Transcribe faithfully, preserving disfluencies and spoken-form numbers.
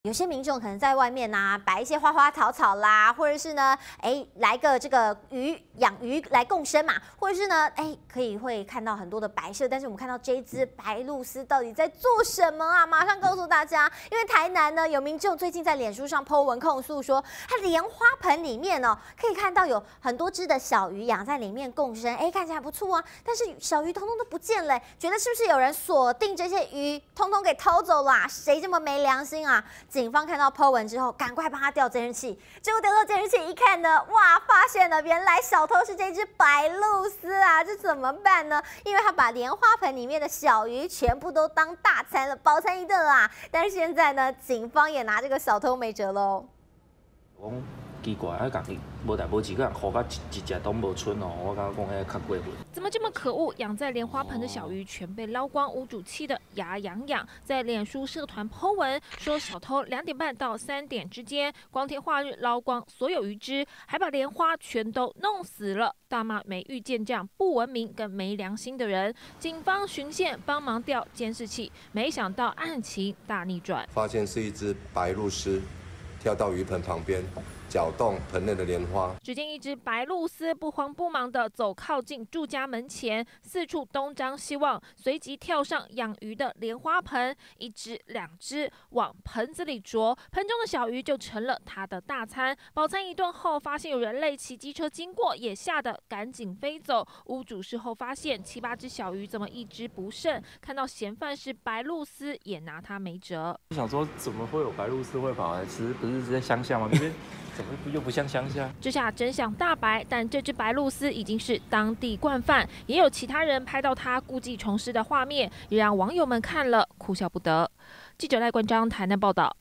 有些民众可能在外面呐、啊、摆一些花花草草啦，或者是呢，哎，来个这个鱼养鱼来共生嘛，或者是呢，哎，可以会看到很多的摆设。但是我们看到这一只白鹭鸶到底在做什么啊？马上告诉大家，因为台南呢有民众最近在脸书上 po 文控诉说，它莲花盆里面哦，可以看到有很多只的小鱼养在里面共生，哎，看起来还不错啊。但是小鱼通通都不见了，觉得是不是有人锁定这些鱼，通通给偷走了、啊？谁这么没良心啊？警方看到 po 文之后，赶快帮他调监视器。结果调到监视器一看呢，哇，发现了原来小偷是这只白鹭鸶啊！这怎么办呢？因为他把莲花盆里面的小鱼全部都当大餐了，饱餐一顿啦。但是现在呢，警方也拿这个小偷没辙喽。 讲奇怪，啊，家己无代无志，个人护甲一一只都无剩哦，我感觉讲迄较过分。 怎么这么可恶？养在莲花盆的小鱼全被捞光，屋主气得牙痒痒，在脸书社团 po 文说，小偷两点半到三点之间，光天化日捞光所有鱼只，还把莲花全都弄死了，大骂没遇见这样不文明跟没良心的人。警方巡线帮忙调监视器，没想到案情大逆转， 发现是一只白鹭鸶跳到鱼盆旁边，搅动盆内的莲花。 只见一只白鹭鸶不慌不忙地走靠近住家门前，四处东张西望，随即跳上养鱼的莲花盆，一只两只往盆子里啄，盆中的小鱼就成了它的大餐。饱餐一顿后，发现有人类骑机车经过，也吓得赶紧飞走。屋主事后发现七八只小鱼怎么一只不剩，看到嫌犯是白鹭鸶，也拿他没辙。 我想说，怎么会有白鹭鸶会跑来吃？不是在乡下吗？这边怎么又不像乡下？ 这下真相大白，但这只白鹭鸶已经是当地惯犯，也有其他人拍到它故技重施的画面，也让网友们看了哭笑不得。记者赖冠章台南报道。